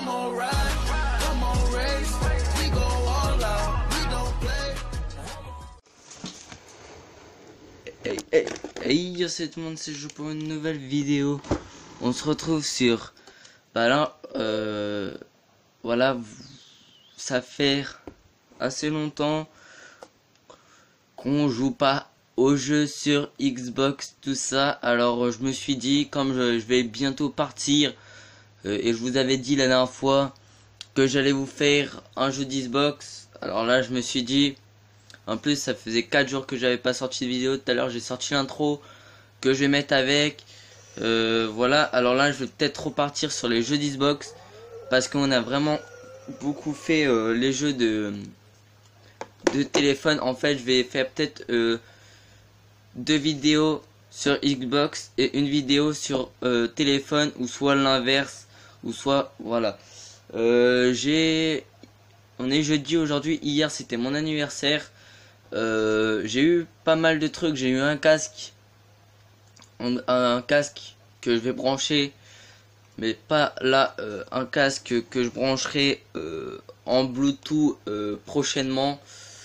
on ride, come on race, we go all out, we don't play. Hey, yo, c'est tout le monde, c'est Joe pour une nouvelle vidéo. On se retrouve sur... Bah là, voilà, ça fait assez longtemps qu'on joue pas aux jeux sur Xbox, tout ça. Alors je me suis dit, comme je vais bientôt partir, et je vous avais dit la dernière fois que j'allais vous faire un jeu d'Xbox. Alors là, je me suis dit... En plus, ça faisait 4 jours que j'avais pas sorti de vidéo. Tout à l'heure, j'ai sorti l'intro que je vais mettre avec. Voilà. Alors là, je vais peut-être repartir sur les jeux d'Xbox parce qu'on a vraiment beaucoup fait les jeux de téléphone. En fait, je vais faire peut-être 2 vidéos sur Xbox et une vidéo sur téléphone, ou soit l'inverse, ou soit voilà. On est jeudi aujourd'hui. Hier, c'était mon anniversaire. J'ai eu pas mal de trucs. J'ai eu un casque que je vais brancher, mais pas là, un casque que je brancherai en Bluetooth prochainement,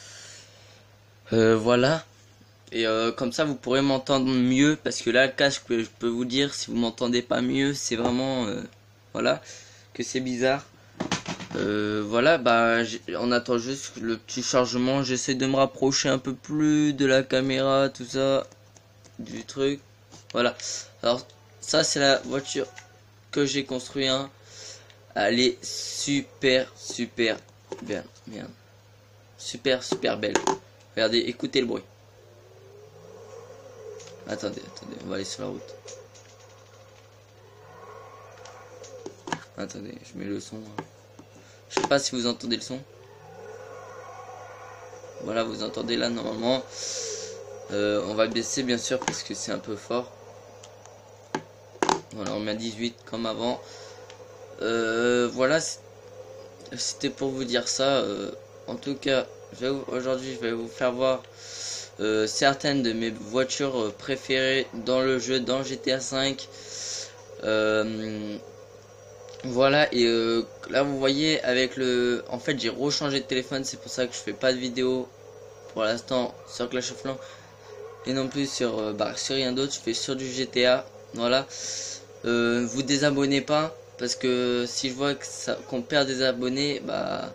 voilà. Et comme ça vous pourrez m'entendre mieux, parce que là le casque, je peux vous dire, si vous m'entendez pas mieux, c'est vraiment voilà, que c'est bizarre. Voilà, bah on attend juste le petit chargement. J'essaie de me rapprocher un peu plus de la caméra, tout ça, du truc. Voilà. Alors ça, c'est la voiture que j'ai construit, hein. Elle est super bien, merde, super belle. Regardez, écoutez le bruit. Attendez, on va aller sur la route. Attendez, je mets le son, hein. Je sais pas si vous entendez le son. Voilà, vous entendez là normalement. On va baisser bien sûr parce que c'est un peu fort. Voilà, on met à 18 comme avant. Voilà, c'était pour vous dire ça. En tout cas, aujourd'hui je vais vous faire voir certaines de mes voitures préférées dans le jeu, dans GTA 5. Voilà, et là vous voyez avec le... En fait j'ai rechangé de téléphone, c'est pour ça que je fais pas de vidéo pour l'instant sur Clash of Clans. Et non plus sur, sur rien d'autre, je fais sur du GTA. Voilà, vous désabonnez pas, parce que si je vois que qu'on perd des abonnés, bah...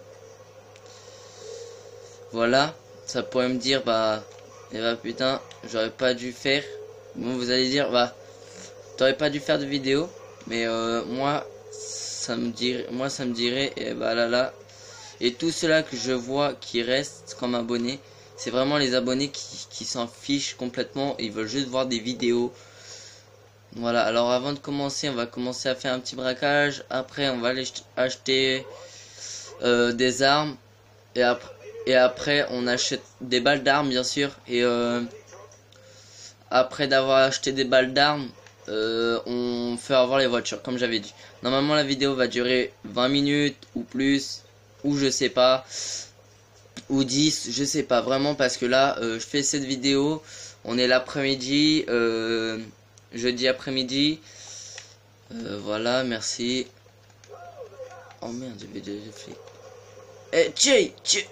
Voilà, ça pourrait me dire, bah... Et bah putain, j'aurais pas dû faire... Bon, vous allez dire, bah... T'aurais pas dû faire de vidéo, mais moi... ça me dirait, et bah là, et tout cela que je vois qui restent comme abonnés, c'est vraiment les abonnés qui s'en fichent complètement, ils veulent juste voir des vidéos. Voilà, alors avant de commencer, on va commencer à faire un petit braquage. Après on va aller acheter des armes, et après on achète des balles d'armes bien sûr, et après d'avoir acheté des balles d'armes, on fait avoir les voitures comme j'avais dit. Normalement la vidéo va durer 20 minutes ou plus, ou je sais pas, ou 10, je sais pas vraiment, parce que là je fais cette vidéo, on est l'après-midi, jeudi après-midi. Voilà, merci. Oh merde, j'avais déjà fait. Eh, tchè,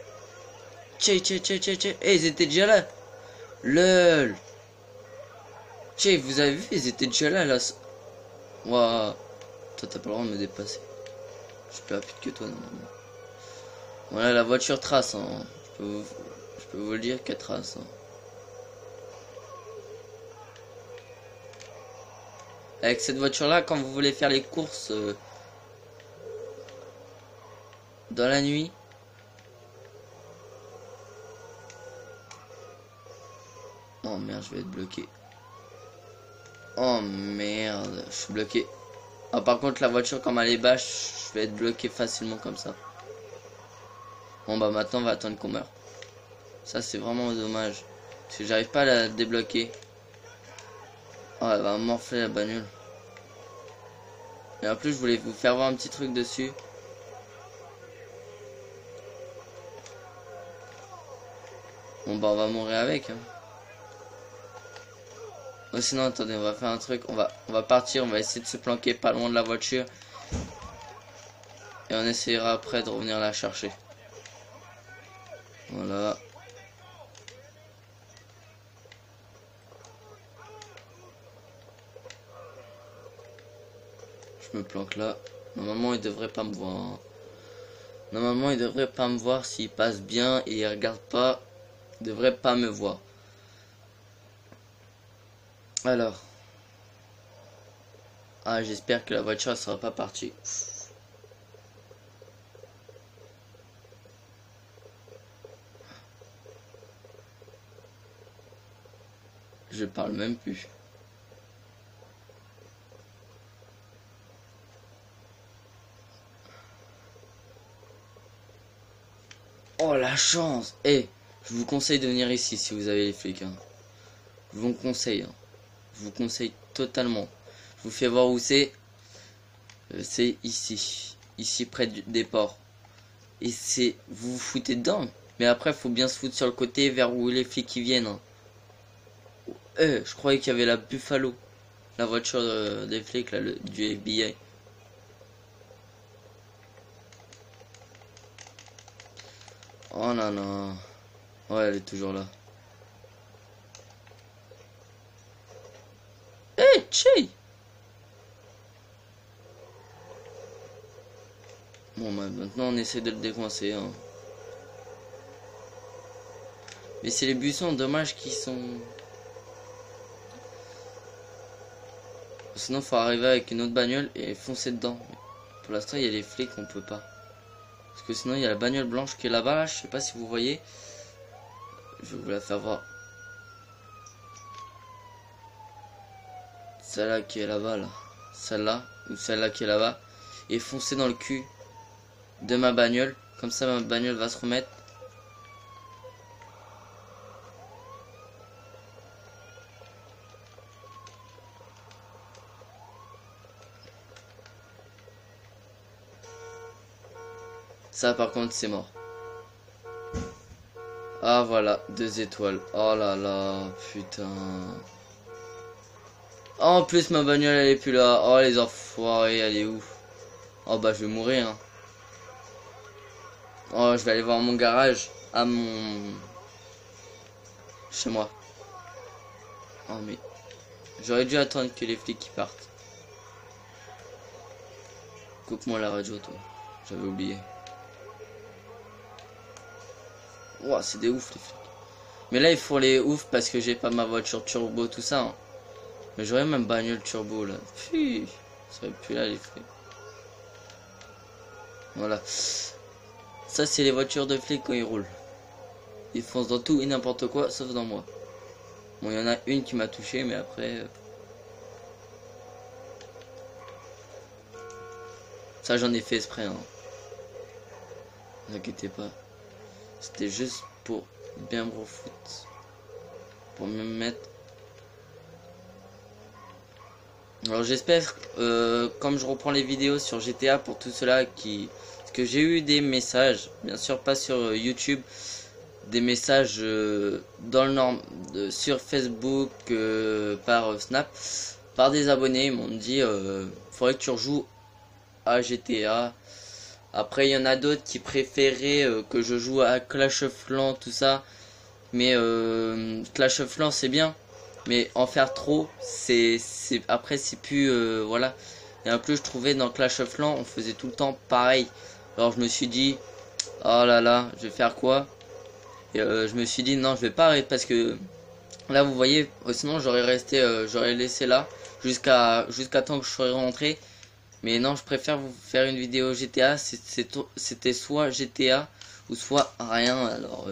ils étaient déjà là. Lol. Tchè, vous avez vu, ils étaient déjà là. Waouh. Toi, t'as pas le droit de me dépasser. Je suis plus rapide que toi, normalement. Voilà, la voiture trace, hein. Je peux vous le dire qu'elle trace, hein. Avec cette voiture-là, quand vous voulez faire les courses dans la nuit, oh merde, je vais être bloqué. Oh merde, je suis bloqué. Ah, par contre la voiture, comme elle est basse, je vais être bloqué facilement comme ça. Bon bah maintenant on va attendre qu'on meure. Ça c'est vraiment dommage, parce que j'arrive pas à la débloquer. Oh, elle va morfler la bagnole. Et en plus je voulais vous faire voir un petit truc dessus. Bon bah on va mourir avec, hein. Oh, sinon attendez, on va faire un truc, on va partir, on va essayer de se planquer pas loin de la voiture. Et on essayera après de revenir la chercher. Voilà. Je me planque là. Normalement il devrait pas me voir, hein. Normalement il devrait pas me voir s'il passe bien et il regarde pas. Il devrait pas me voir. Alors. Ah, j'espère que la voiture ne sera pas partie. Je parle même plus. Oh la chance! Eh, je vous conseille de venir ici si vous avez les flics, hein. Je vous conseille, hein. Je vous conseille totalement. Je vous fais voir où c'est. C'est ici. Ici près des ports. Et c'est... Vous vous foutez dedans. Mais après, faut bien se foutre sur le côté vers où les flics qui viennent, hein. Je croyais qu'il y avait la Buffalo. La voiture des flics, là, du FBI. Oh non, non. Ouais, elle est toujours là. Chi! Bon, bah, maintenant on essaie de le décoincer, hein. Mais c'est les buissons, dommage qu'ils sont... Sinon faut arriver avec une autre bagnole et foncer dedans. Pour l'instant il y a les flics, on peut pas. Parce que sinon il y a la bagnole blanche qui est là-bas, là, je sais pas si vous voyez. Je vais vous la faire voir. Celle-là qui est là-bas, là. Celle-là, ou celle-là qui est là-bas. Et foncer dans le cul de ma bagnole. Comme ça ma bagnole va se remettre. Ça par contre c'est mort. Ah voilà, 2 étoiles. Oh là là, putain. Oh, en plus ma bagnole elle est plus là. Oh les enfoirés, elle est où? Oh bah je vais mourir, hein. Oh je vais aller voir mon garage. À mon... Chez moi. Oh mais... J'aurais dû attendre que les flics partent. Coupe-moi la radio toi. J'avais oublié. Ouah, c'est des ouf les flics. Mais là ils font les ouf parce que j'ai pas ma voiture turbo tout ça, hein. Mais j'aurais même bagnole turbo là. Puis, ça serait plus là les flics. Voilà. Ça c'est les voitures de flics quand ils roulent. Ils foncent dans tout et n'importe quoi sauf dans moi. Bon, il y en a une qui m'a touché mais après... Ça j'en ai fait exprès, hein. Ne vous inquiétez pas. C'était juste pour bien me refoutre. Pour me mettre... Alors j'espère, comme je reprends les vidéos sur GTA pour tout cela qui... Parce que j'ai eu des messages, bien sûr pas sur YouTube, des messages dans le norme, sur Facebook, par Snap, par des abonnés. Ils m'ont dit, faudrait que tu rejoues à GTA. Après il y en a d'autres qui préféraient que je joue à Clash of Clans, tout ça. Mais Clash of Clans c'est bien. Mais en faire trop, après c'est plus voilà. Et en plus je trouvais dans Clash of Clans on faisait tout le temps pareil. Alors je me suis dit oh là là, je vais faire quoi? Et je me suis dit non, je vais pas arrêter parce que là vous voyez, sinon j'aurais resté j'aurais laissé là jusqu'à temps que je serais rentré. Mais non, je préfère vous faire une vidéo GTA, c'était soit GTA ou soit rien. Alors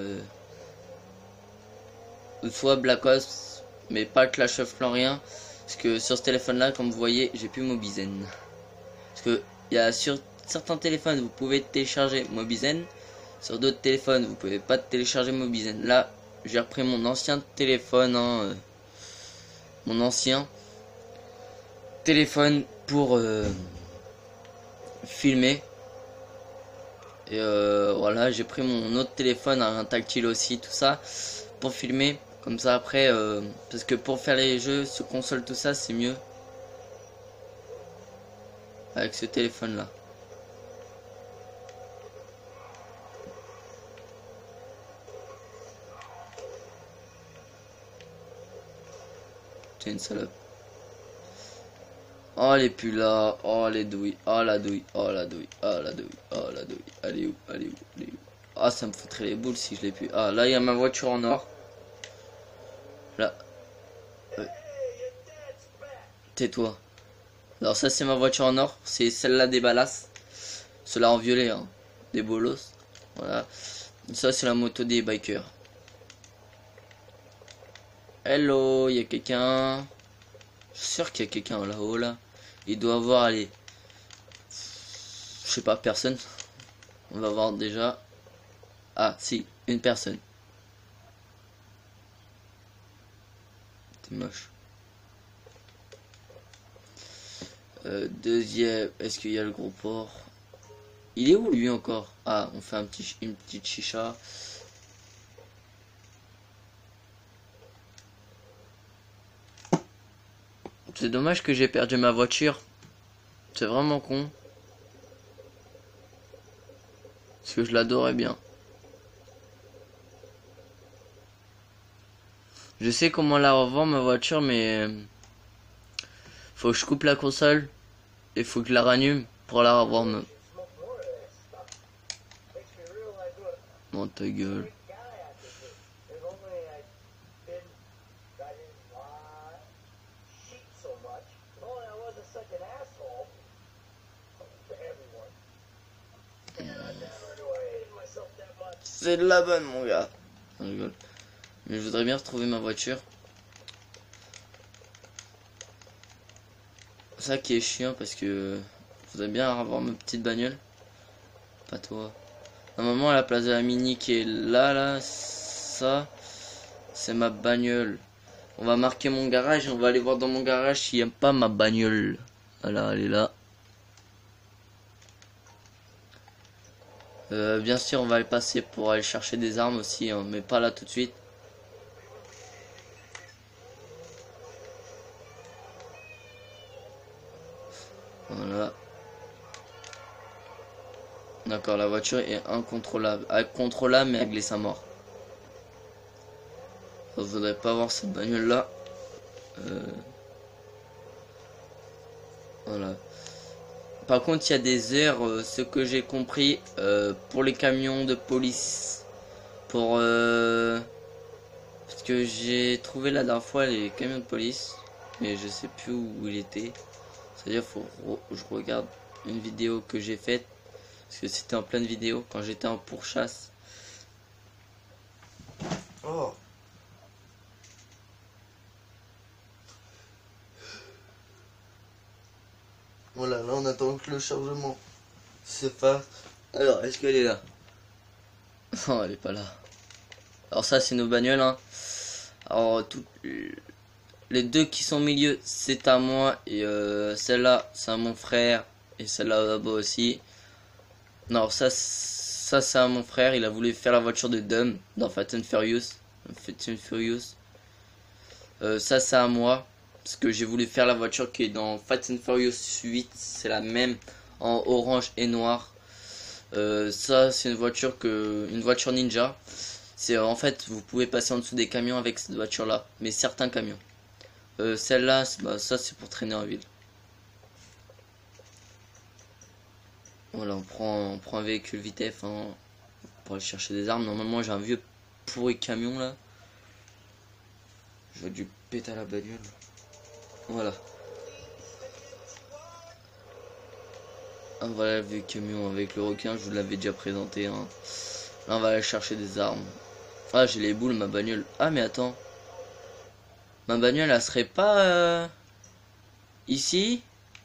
ou soit Black Ops, mais pas Clash of Clans, rien. Parce que sur ce téléphone là, comme vous voyez, j'ai plus Mobizen. Parce que il y a sur certains téléphones vous pouvez télécharger Mobizen, sur d'autres téléphones vous pouvez pas télécharger Mobizen. Là j'ai repris mon ancien téléphone, hein, mon ancien téléphone pour filmer. Et voilà, j'ai pris mon autre téléphone, un tactile aussi, tout ça, pour filmer. Comme ça après, parce que pour faire les jeux sur console tout ça c'est mieux avec ce téléphone là. T'es une salope. Oh les plus là, oh les douilles, oh la douille, oh la douille, oh la douille, oh la douille. Allez où, allez où, allez où. Ah ça me foutrait les boules si je l'ai pu. Ah là il y a ma voiture en or. Là. Tais-toi. Alors ça c'est ma voiture en or, c'est celle-là des balasses. Celle-là en violet, hein. Des bolos. Voilà. Ça c'est la moto des bikers. Hello, il y a quelqu'un. Je suis sûr qu'il y a quelqu'un là-haut là. Il doit avoir allez. Je sais pas, personne. On va voir déjà. Ah si, une personne. T'es moche. Deuxième, est-ce qu'il y a le gros porc? Il est où lui encore? Ah, on fait une petite chicha. C'est dommage que j'ai perdu ma voiture. C'est vraiment con. Parce que je l'adorais bien. Je sais comment la revendre ma voiture, mais faut que je coupe la console et faut que je la rallume pour la revendre. Bon ta gueule. C'est de la bonne mon gars. Je rigole. Mais je voudrais bien retrouver ma voiture. Ça qui est chiant parce que je voudrais bien avoir ma petite bagnole. Pas toi. Normalement à la place de la Mini qui est là, ça c'est ma bagnole. On va marquer mon garage et on va aller voir dans mon garage s'il n'y a pas ma bagnole. Voilà, elle est là. Bien sûr on va aller passer pour aller chercher des armes aussi, hein, mais pas là tout de suite. Voilà. D'accord, la voiture est incontrôlable. Contrôlable mais elle glisse à mort. Je voudrais pas avoir cette bagnole là. Voilà. Par contre, il y a des heures, ce que j'ai compris, pour les camions de police. Pour parce que j'ai trouvé la dernière fois les camions de police, mais je sais plus où il était. C'est-à-dire, je regarde une vidéo que j'ai faite, parce que c'était en pleine vidéo quand j'étais en pourchasse. Oh. Voilà, là on attend que le chargement se fasse. Alors, est-ce qu'elle est là? Non, elle est pas là. Alors ça, c'est nos bagnoles, hein. Alors, les deux qui sont au milieu, c'est à moi. Et celle-là, c'est à mon frère. Et celle-là, là-bas aussi. Non, ça c'est à mon frère. Il a voulu faire la voiture de Dom dans Fast and Furious. Ça, c'est à moi. Parce que j'ai voulu faire la voiture qui est dans Fast and Furious 8. C'est la même en orange et noir. Ça c'est une voiture ninja. C'est en fait vous pouvez passer en dessous des camions avec cette voiture là. Mais certains camions. Celle-là, bah, ça c'est pour traîner en ville. Voilà, on prend un véhicule VTF hein, pour aller chercher des armes. Normalement j'ai un vieux pourri camion là. Je vais dû péter à la bagnole. Voilà. Ah, voilà le vieux camion avec le requin, je vous l'avais déjà présenté. Hein. Là on va aller chercher des armes. Ah j'ai les boules ma bagnole. Ah mais attends. Ma bagnole elle serait pas ici.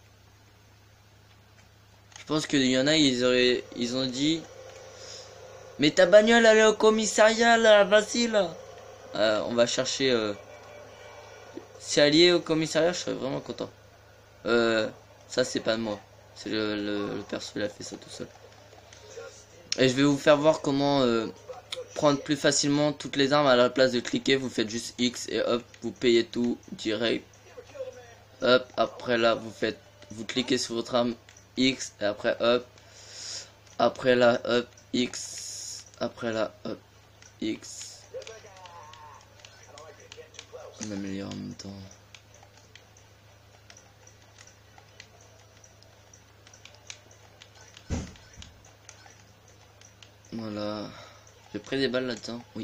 Je pense qu'il y en a ils ont dit. Mais ta bagnole elle est au commissariat là, vas-y là. On va chercher si elle y est au commissariat, je serais vraiment content. Ça c'est pas de moi. C'est le perso, il a fait ça tout seul. Et je vais vous faire voir comment prendre plus facilement toutes les armes à la place de cliquer. Vous faites juste X et hop, vous payez tout direct. Hop, après là, vous cliquez sur votre arme X et après hop. Après là, hop, X. Après là, hop, X. On améliore en même temps. peu près des balles là-dedans. Oui.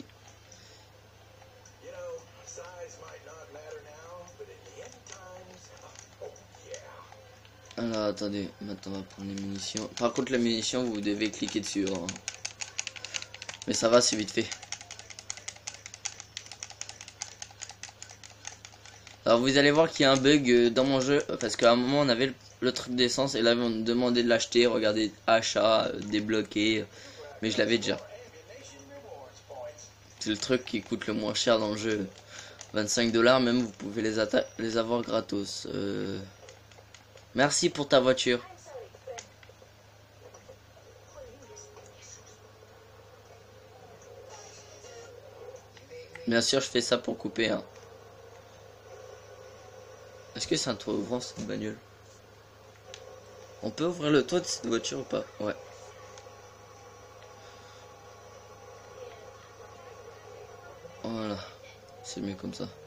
Alors attendez, maintenant on va prendre les munitions. Par contre la munition vous devez cliquer dessus. Hein. Mais ça va, c'est vite fait. Alors vous allez voir qu'il y a un bug dans mon jeu. Parce qu'à un moment on avait le truc d'essence. Et là on me demandait de l'acheter. Regardez, achat, débloqué. Mais je l'avais déjà. C'est le truc qui coûte le moins cher dans le jeu. 25 $, même vous pouvez les avoir gratos. Merci pour ta voiture. Bien sûr, je fais ça pour couper. Hein. Est-ce que c'est un toit ouvrant cette bagnole? On peut ouvrir le toit de cette voiture ou pas? Ouais. Voilà. C'est mieux comme ça.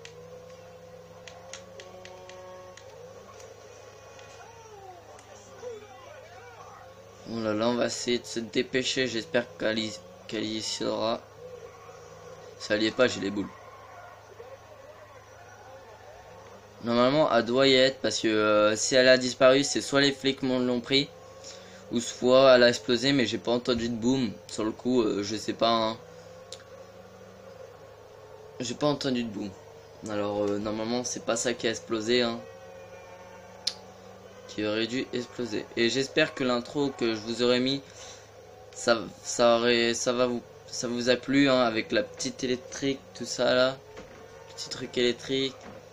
Oh là là, on va essayer de se dépêcher. J'espère qu'elle y sera. Ça n'y est pas, j'ai les boules. Normalement, elle doit y être parce que si elle a disparu, c'est soit les flics l'ont pris, ou soit elle a explosé, mais j'ai pas entendu de boom. Sur le coup, je sais pas. Hein. J'ai pas entendu de boom. Alors, normalement, c'est pas ça qui a explosé. Hein. Qui aurait dû exploser. Et j'espère que l'intro que je vous aurais mis, ça vous a plu hein, avec la petite électrique, tout ça là, petit truc électrique.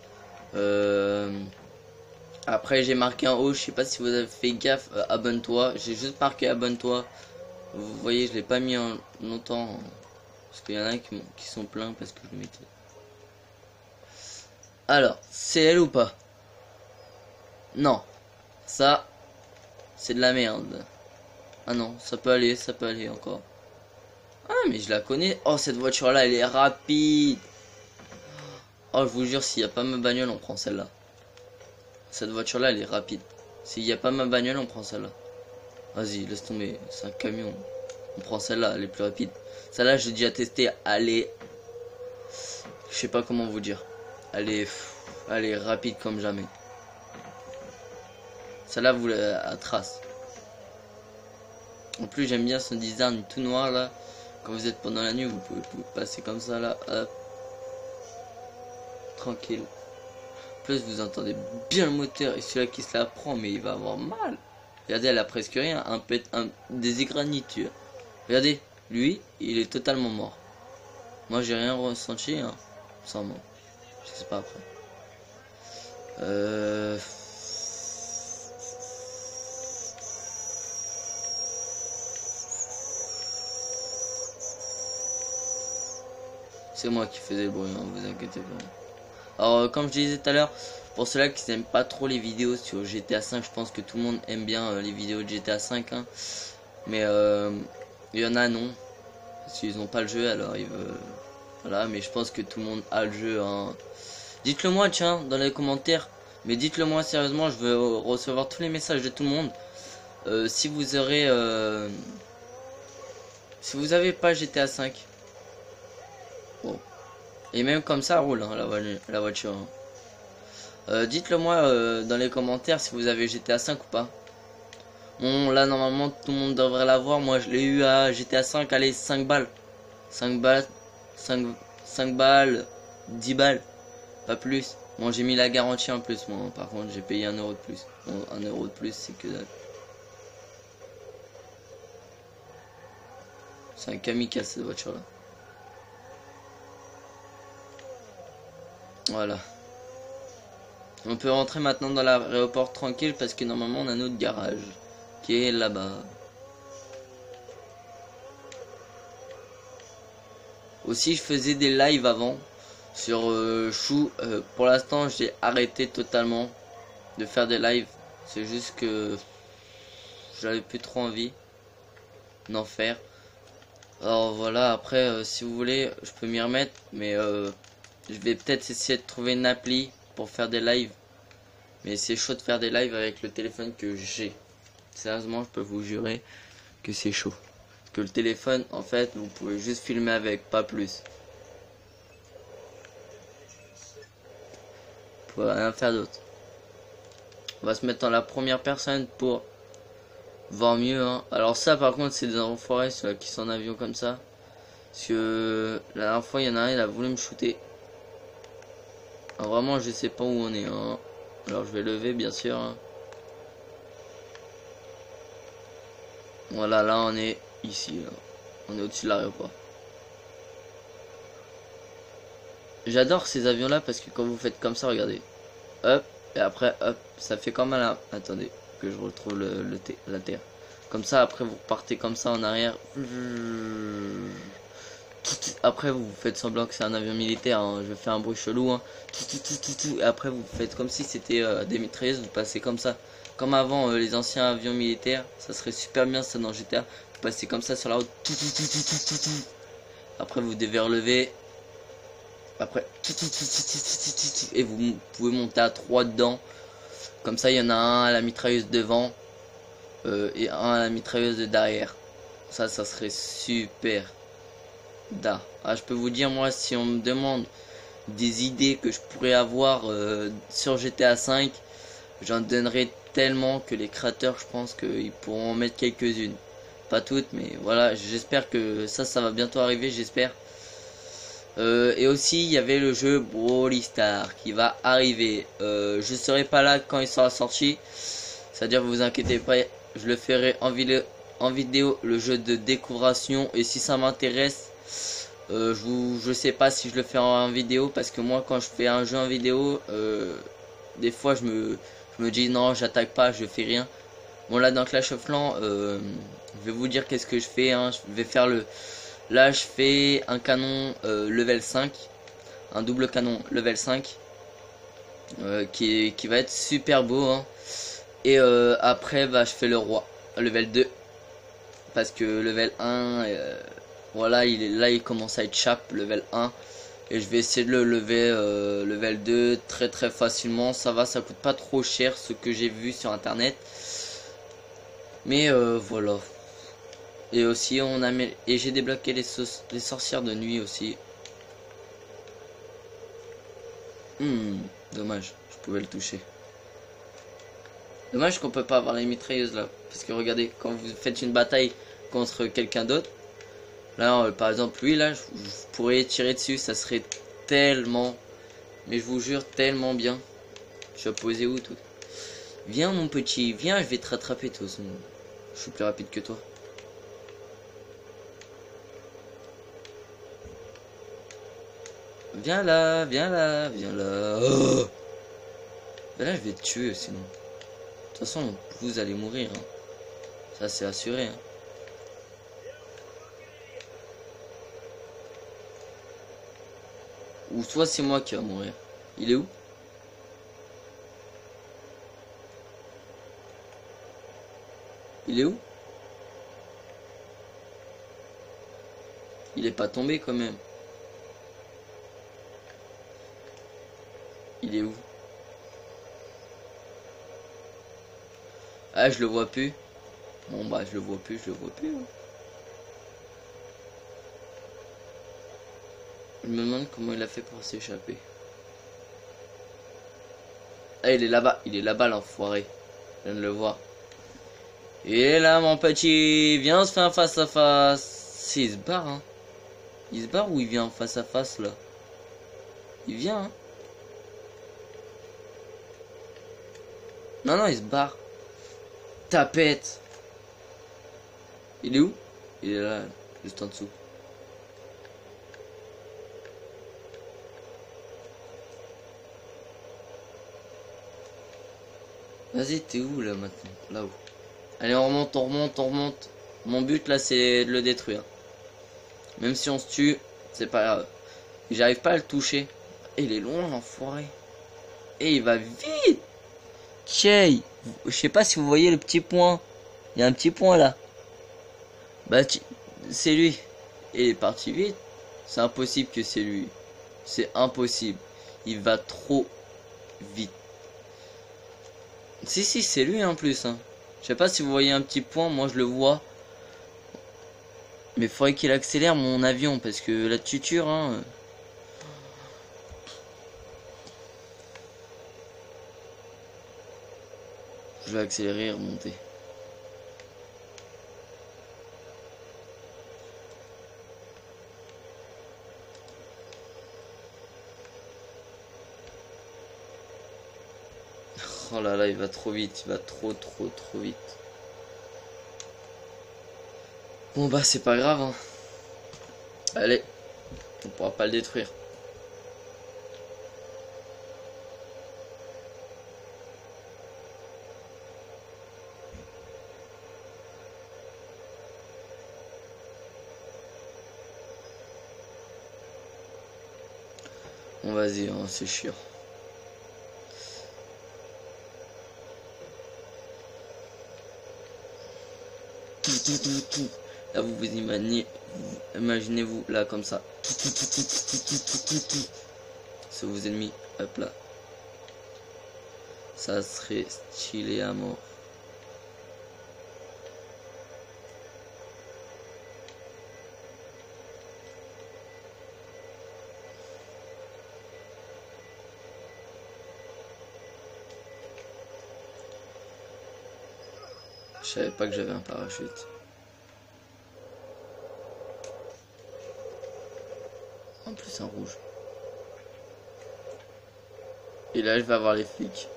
Après j'ai marqué en haut, je sais pas si vous avez fait gaffe, abonne-toi. J'ai juste marqué abonne-toi. Vous voyez, je l'ai pas mis en longtemps hein, parce qu'il y en a qui sont pleins parce que je le mettais. Alors, c'est elle ou pas? Non. Ça, c'est de la merde. Ah non, ça peut aller encore. Ah, mais je la connais. Oh, cette voiture-là, elle est rapide. Oh, je vous jure, s'il n'y a pas ma bagnole, on prend celle-là. Cette voiture-là, elle est rapide. S'il n'y a pas ma bagnole, on prend celle-là. Vas-y, laisse tomber. C'est un camion. On prend celle-là, elle est plus rapide. Celle-là, j'ai déjà testé. Elle est... Je sais pas comment vous dire. Elle est rapide comme jamais. Celle-là, vous la trace. En plus, j'aime bien son design tout noir là. Quand vous êtes pendant la nuit, vous pouvez passer comme ça là. Hop. Tranquille. En plus, vous entendez bien le moteur. Et celui-là qui se la prend, mais il va avoir mal. Regardez, elle a presque rien. Des égratignures. Regardez, lui, il est totalement mort. Moi, j'ai rien ressenti. Hein, sans moi. Je sais pas après. C'est moi qui faisais le bruit, hein, vous inquiétez pas. Alors, comme je disais tout à l'heure, pour ceux-là qui n'aiment pas trop les vidéos sur GTA 5, je pense que tout le monde aime bien les vidéos de GTA 5. Hein. Mais il y en a non. Parce qu'ils n'ont pas le jeu, alors ils veulent... Voilà, mais je pense que tout le monde a le jeu. Hein. Dites-le moi, tiens, dans les commentaires. Mais dites-le moi sérieusement, je veux recevoir tous les messages de tout le monde. Si vous aurez... Si vous avez pas GTA 5... Bon. Et même comme ça roule hein, la voiture. Hein. Dites-le moi dans les commentaires si vous avez GTA 5 ou pas. Bon là normalement tout le monde devrait l'avoir. Moi je l'ai eu à GTA 5, allez 5 balles. 5 balles, 5 balles, 10 balles. Pas plus. Bon j'ai mis la garantie en plus moi. Par contre j'ai payé 1 € de plus. Bon 1 € de plus c'est que dalle. C'est un kamikaze cette voiture là. Voilà. On peut rentrer maintenant dans l'aéroport tranquille parce que normalement on a notre garage qui est là-bas. Aussi je faisais des lives avant sur Chou. Pour l'instant j'ai arrêté totalement de faire des lives. C'est juste que j'avais plus trop envie d'en faire. Alors voilà, après si vous voulez je peux m'y remettre mais je vais peut-être essayer de trouver une appli pour faire des lives. Mais c'est chaud de faire des lives avec le téléphone que j'ai. Sérieusement, je peux vous jurer que c'est chaud. que le téléphone, en fait, vous pouvez juste filmer avec, pas plus. Vous pouvez rien faire d'autre. On va se mettre dans la première personne pour voir mieux. Hein. Alors ça, par contre, c'est des enfoirés ceux qui sont en avion comme ça. Parce que la dernière fois, il y en a un, il a voulu me shooter. Alors, vraiment, je sais pas où on est. Hein. Alors, je vais lever, bien sûr. Hein. Voilà, là, on est ici. Là. On est au-dessus de l'aéroport. J'adore ces avions-là parce que quand vous faites comme ça, regardez. Hop, et après, hop, ça fait comme un... Attendez, que je retrouve la terre. Comme ça, après, vous repartez comme ça en arrière. Après vous faites semblant que c'est un avion militaire, hein. Je fais un bruit chelou, hein. Et après vous faites comme si c'était des mitrailleuses, vous passez comme ça. Comme avant les anciens avions militaires, ça serait super bien ça dans GTA. Vous passez comme ça sur la route. Après vous devez relever. Après et vous pouvez monter à 3 dedans. Comme ça il y en a un à la mitrailleuse devant et un à la mitrailleuse de derrière. Ça serait super. Ah, je peux vous dire, moi, si on me demande des idées que je pourrais avoir sur GTA 5, j'en donnerai tellement que les créateurs, je pense qu'ils pourront en mettre quelques-unes. Pas toutes, mais voilà, j'espère que ça va bientôt arriver, j'espère. Et aussi, il y avait le jeu Brawl Stars qui va arriver. Je serai pas là quand il sera sorti. C'est-à-dire, vous inquiétez pas, je le ferai en vidéo, le jeu de découvration. Et si ça m'intéresse, je sais pas si je le fais en vidéo, parce que moi quand je fais un jeu en vidéo, des fois je me dis non, j'attaque pas, je fais rien. Bon, là dans Clash of Clans, je vais vous dire qu'est-ce que je fais, hein. Je vais faire là je fais un canon level 5, un double canon level 5 qui va être super beau, hein. Et après bah je fais le roi level 2 parce que level 1 voilà, il commence à être chape, level 1. Et je vais essayer de le lever level 2 très facilement. Ça va, ça coûte pas trop cher ce que j'ai vu sur internet. Mais voilà. Et aussi et j'ai débloqué les sorcières de nuit aussi. Dommage, je pouvais le toucher. Dommage qu'on peut pas avoir les mitrailleuses là. Parce que regardez, quand vous faites une bataille contre quelqu'un d'autre, là, par exemple, lui, là, je pourrais tirer dessus, ça serait tellement, mais je vous jure, tellement bien. Je suis posé où, tout? Viens, mon petit, viens, je vais te rattraper, toi. Je suis plus rapide que toi. Viens là, viens là, viens là. Oh, ben là, je vais te tuer, sinon. De toute façon, vous allez mourir, hein. Ça, c'est assuré, hein. Ou soit c'est moi qui va mourir. Il est où? Il est où? Il est pas tombé quand même. Il est où? Ah, je le vois plus. Bon bah je le vois plus, hein. Je me demande comment il a fait pour s'échapper. Ah, il est là-bas l'enfoiré. Je viens de le voir. Il est là mon petit, viens on se fait un face à face. Si, il se barre, hein. Il se barre ou il vient en face à face là? Il vient, hein. Non, il se barre. Tapette. Il est où? Il est là, juste en dessous. Vas-y, t'es où là maintenant? Là-haut. Allez, on remonte. Mon but là, c'est de le détruire. Même si on se tue, c'est pas grave. J'arrive pas à le toucher. Et il est loin, l'enfoiré. Et il va vite. Tiens, je sais pas si vous voyez le petit point. Il y a un petit point là. Bah, c'est lui. Et il est parti vite. C'est impossible que c'est lui. C'est impossible. Il va trop vite. Si, c'est lui en plus, hein. Je sais pas si vous voyez un petit point, moi je le vois. Mais faudrait qu'il accélère mon avion parce que la tuture, hein. Je vais accélérer et remonter. Oh là là, il va trop vite, il va trop vite. Bon bah c'est pas grave, hein. Allez, on pourra pas le détruire. Bon vas-y, hein, c'est chiant. Là vous vous imaginez-vous là comme ça. C'est vos ennemis, hop là. Ça serait stylé à mort. Je savais pas que j'avais un parachute. En plus un rouge. Et là je vais avoir les flics.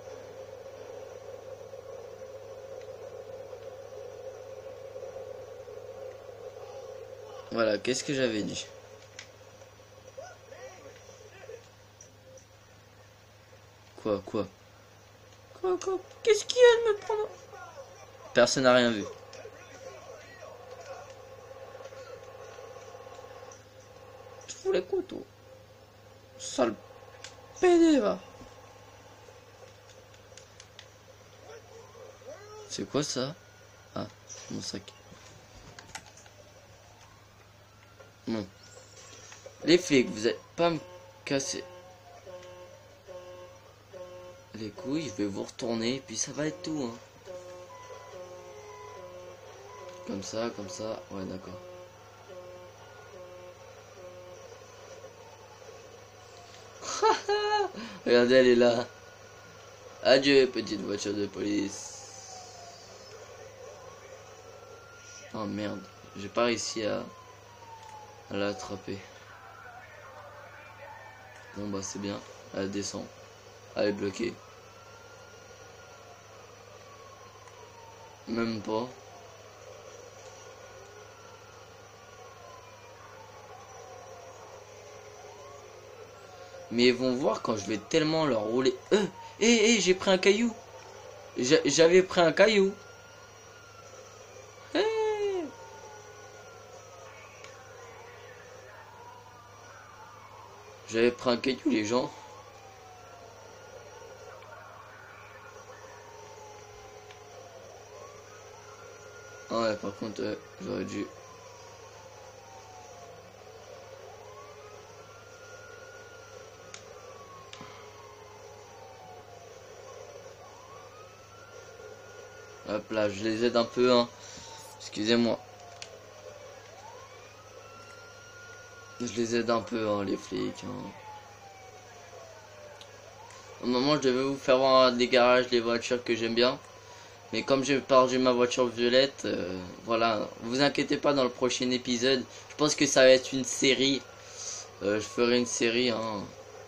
Voilà, qu'est-ce que j'avais dit? Quoi? Qu'est-ce qu'il y a de me prendre? Personne n'a rien vu. Je fous les couteaux. Sale pédé, va. C'est quoi ça? Ah, mon sac. Bon. Les flics, vous allez pas me casser les couilles, je vais vous retourner, et puis ça va être tout, hein. Comme ça, ouais d'accord. Regardez, elle est là. Adieu, petite voiture de police. Oh merde, j'ai pas réussi à l'attraper. Bon bah c'est bien, elle descend. Elle est bloquée. Même pas. Mais ils vont voir quand je vais tellement leur rouler. J'ai pris un caillou. J'avais pris un caillou. J'avais pris un caillou, les gens. Ah ouais, par contre, j'aurais dû... Hop là, je les aide un peu, hein. Excusez-moi. Je les aide un peu, hein, les flics. Hein. Au moment, je devais vous faire voir des garages, des voitures que j'aime bien. Mais comme j'ai perdu ma voiture violette, voilà. Vous inquiétez pas, dans le prochain épisode, je pense que ça va être une série. Je ferai une série, hein.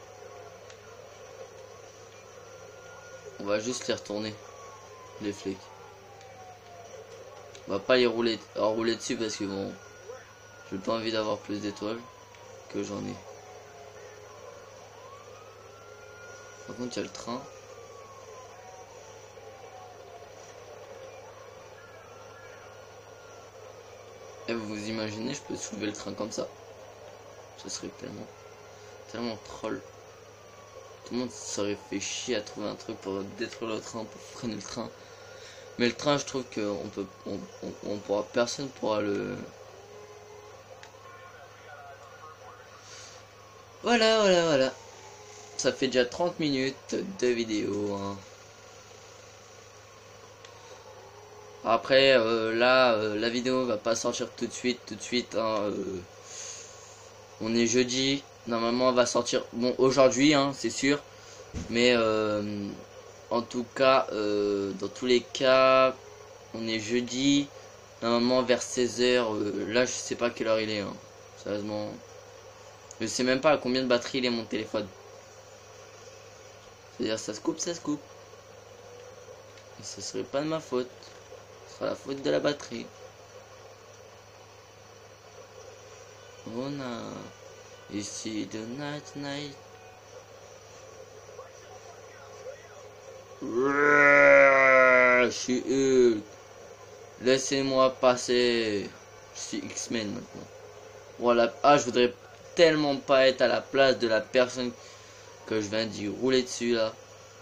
On va juste les retourner, les flics. On va pas les rouler dessus parce que bon, j'ai pas envie d'avoir plus d'étoiles que j'en ai. Par contre, il y a le train. Et vous imaginez, je peux soulever le train comme ça. Ce serait tellement troll. Tout le monde serait fait chier à trouver un truc pour détruire le train, pour freiner le train. Mais le train, je trouve que personne pourra le... Voilà. Ça fait déjà 30 minutes de vidéo, hein. Après là la vidéo va pas sortir tout de suite hein, on est jeudi, normalement elle va sortir bon aujourd'hui hein, c'est sûr, mais en tout cas dans tous les cas on est jeudi, normalement vers 16h, là je sais pas quelle heure il est hein. Sérieusement je sais même pas à combien de batterie il est mon téléphone, c'est à dire ça se coupe et ce serait pas de ma faute, ce sera la faute de la batterie. On a ici de night. Je suis Hulk. Laissez-moi passer. Je suis X-Men maintenant. Voilà. Ah, je voudrais tellement pas être à la place de la personne que je viens d'y rouler dessus là.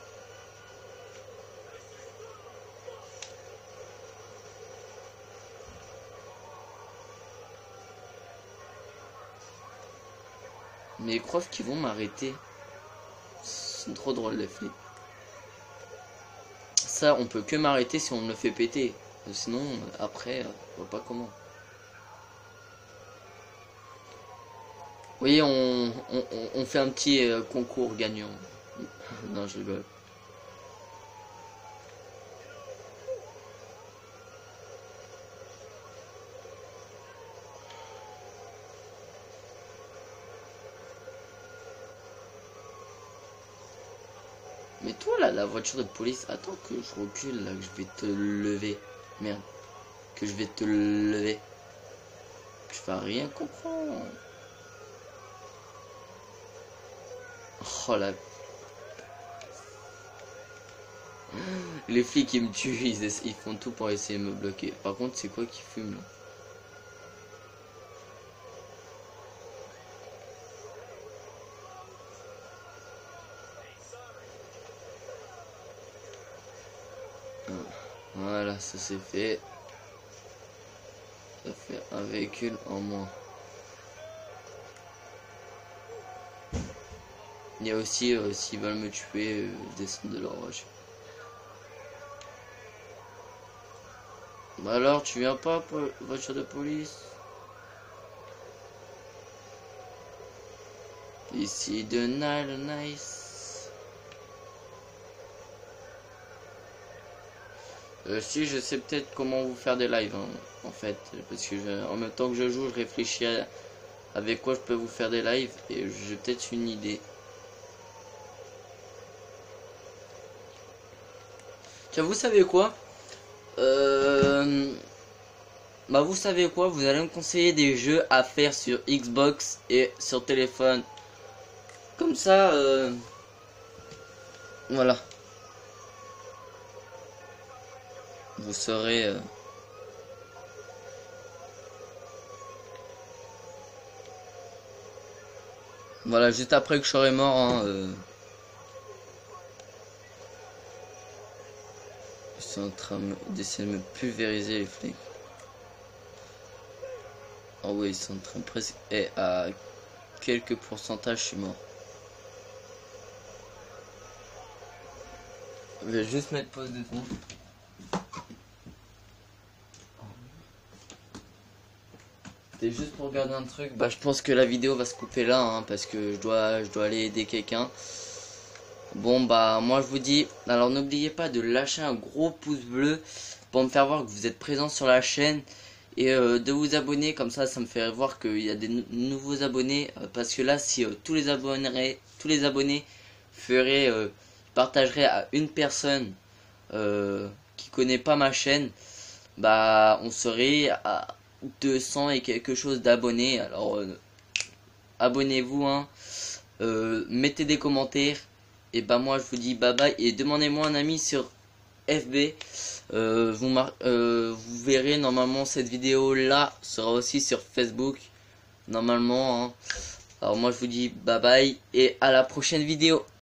Mais ils croient qu'ils vont m'arrêter. C'est trop drôle les flics. Ça, on peut que m'arrêter si on me le fait péter. Sinon, après, je vois pas comment. Vous voyez, on fait un petit concours gagnant. Non, je rigole. Mais toi là, la voiture de police, attends que je recule là, que je vais te lever. Merde. Que je vais te lever. Je vais rien comprendre. Oh la... Les flics ils me tuent, ils font tout pour essayer de me bloquer. Par contre, c'est quoi qui fume là? Voilà, ça c'est fait. Ça fait un véhicule en moins. Il y a aussi, s'ils veulent me tuer, descendre de leur voiture. Bah alors, tu viens pas pour voiture de police? Ici de nice. Si je sais peut-être comment vous faire des lives hein, en fait, parce que en même temps que je joue, je réfléchis avec quoi je peux vous faire des lives et j'ai peut-être une idée. Tiens, vous savez quoi? Bah vous savez quoi? Vous allez me conseiller des jeux à faire sur Xbox et sur téléphone. Comme ça, voilà. Vous saurez... Voilà, juste après que je serai mort, hein, ils sont en train d'essayer de me pulvériser les flics. Oh oui, ils sont en train presque... Et à quelques pourcentages, je suis mort. Je vais juste mettre pause de fond. C'était juste pour regarder un truc. Bah je pense que la vidéo va se couper là hein, parce que je dois aller aider quelqu'un. Bon bah moi je vous dis, alors n'oubliez pas de lâcher un gros pouce bleu pour me faire voir que vous êtes présent sur la chaîne et de vous abonner, comme ça ça me fait voir qu'il y a des nouveaux abonnés parce que là si tous les abonnés feraient partageraient à une personne qui connaît pas ma chaîne, bah on serait à 200 et quelque chose d'abonnés. Alors abonnez-vous hein, mettez des commentaires et bah moi je vous dis bye bye et demandez-moi un ami sur FB. Vous verrez normalement cette vidéo là sera aussi sur Facebook normalement hein. Alors moi je vous dis bye bye et à la prochaine vidéo.